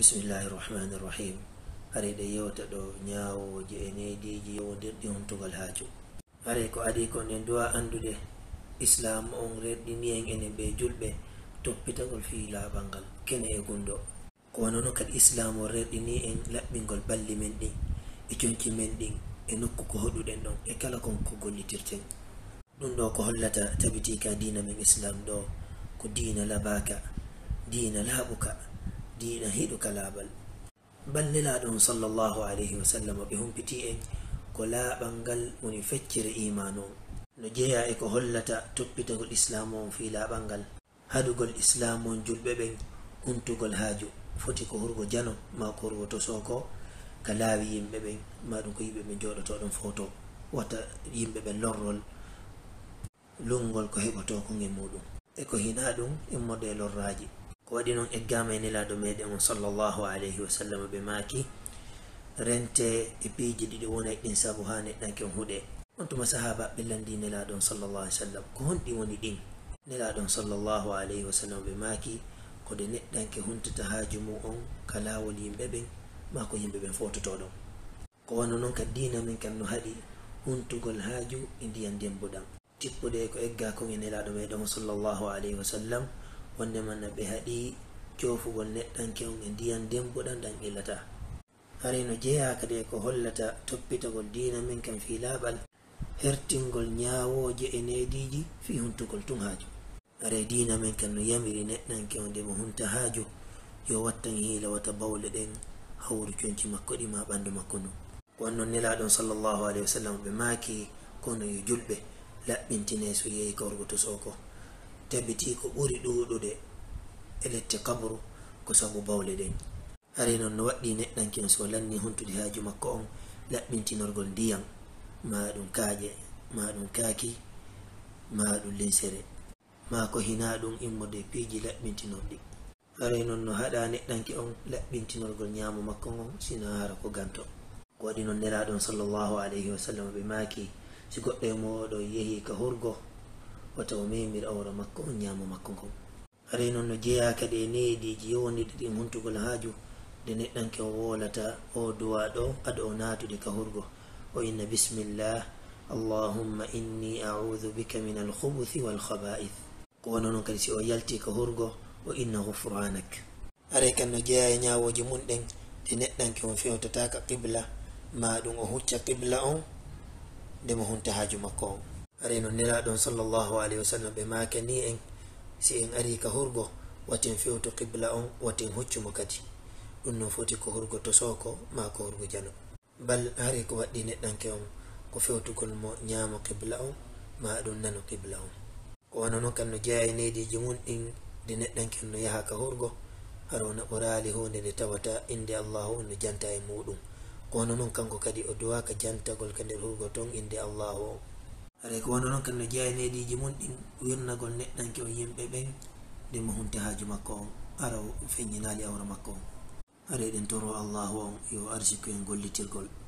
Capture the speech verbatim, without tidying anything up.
Bismillahi rahmani rahim. Are ɗe yewta ɗo ñawoje e nediji yewdirɗi huntugal haaju. Are ko adi ko nden duwa andude islam on reɗɗini en enen ɓe julɓe toppitagol fi laɓal ngal kene e gundo. Ko wano non kadi islam on reɗɗini en laɓɓingol balli men ɗin e conci men ɗin e nokku ko hoɗuɗen ɗon e kala kon ko gollitirten. ɗum ɗo ko hollata tabitika dina men islam ɗo ko dina labaka, dina laaɓuka, dina hiɗuka laaɓal. Ballilaɗon sallallahu alayhi wa sallam ɓe humpiti en ko laaɓal ngal woni feccere iman on, no jeeya e ko hollata toppitagol islam on fi laaɓal ngal, haɗugol islam on julɓe ɓen huntugol haaju foti ko hurgo jano ma ko hurgo to soko ka laawi yimɓe ɓen ma ɗum ko yimɓe ɓen joɗoto ɗon foto wata yimɓe ɓen lorrol lungol ko heɓoto ko nge muɗum e ko hina ɗum immode e lorraji. Ko waɗi noon eggama e nelaɗo meɗen on sallallahu alayhi wa sallam ɓe maki rente e piiji ɗiɗi wonay ɗin saabu ha neɗɗanke on huuɗe. On tuma sahaba ɓe landi nelaɗon sallallahu alayhi wa sallam ko honɗi woni ɗin. Nelaɗon sallallahu alayhi wa sallam ɓe maki ko de neɗɗanke huntata haaju mum on ka lawol yimɓe ɓen ma ko yimɓe ɓen fototo ɗon. Ko wano noon ka dina men kam no haɗi huntugol haaju e ndiyan dembuɗam tippude ko egga kon e nelaɗo meɗen sallallahu alayhi wa sallam wonde manna ɓe haɗi cofugol neɗɗanke on e ndiyan dembuɗam ɗan illata. Hare no jeeya kadi e ko hollata toppitagol dina men kam fi laaɓal hertingol ñawoje e nediji fi huntugol tun haaju. Hare dina men kam no yamiri neɗɗanke on nde mo hunta haaju yo wattan hiila wata bawle ɗen hawru conci makko ɗi ma ɓandu makko ndu. Ko wannon nelaɗon sallallahu alayhi wa sallam ɓe maki kono yo julɓe laɓɓintine so yehi kawrugo to soko tabiti ko ɓuri ɗuɗude e lette kabru ko sabu bawle ɗen. Hare noon no waɗɗi neɗɗanke on so lanni huntude haaju makko on laɓɓintinorgol ndiyam ma ɗum kaaƴe ma ɗum kaaki ma ɗum linsere ma ko hina ɗum immode piiji laɓɓintinorɗi. Hare noon no haɗa neɗɗanke on laɓɓintinorgol ñaamo makko on sina hara ko ganto. Ko waɗi noon nelaɗon sallallahu alayhi wa sallam ɓe maki si goɗɗo e moɗo yehi ka hurgo wata o memir awra makko on ñaamo makko ngon. Hare noon no jeeya kadi e nediji yowniɗi ɗin huntugol haaju de neɗɗanke o wolata o duwa ɗo aɗa o natude ka hurgo o inna bismillah allahumma inni a'udhu bika min alkhubuthi walkhaba'ith. Ko wano noon kadi si o yalti ka hurgo o inna ghufranak. Hare kan no jeeya e ñawoji mum ɗen de neɗɗanke on fewtata ka qibla ma ɗum o hucca qibla on nde mo hunta haaju makko on. Hare noon nelaɗon sallallahu alayhi wa sallam ɓe maka ni en si en ari ka hurgo waten fewto qibla on waten huccumo kadi ɗum non foti ko hurgo to soko ma ko hurgo jano. Bal hare ko waɗɗi neɗɗanke on ko fewtugol mo ñaamo qibla on ma ɗum nano qibla on. Ko wano noon kam no jeeya e nediji mum ɗin de neɗɗanke on no yaha ka hurgo harona o raali hunde nde tawata inde allahu on no janta e muɗum. Ko wano noon kanko kadi o duwaka jantagol ka nder hurgo ton inde allahu on. Hare ko wano noon kan no jeeya e nediji mum ɗin wirnagol neɗɗanke o yimɓe ɓen nde mo hunta haaju makko on ara feññinali awra makko on. Hare ɗen toro allahu on yo arsiku en gollitirgol.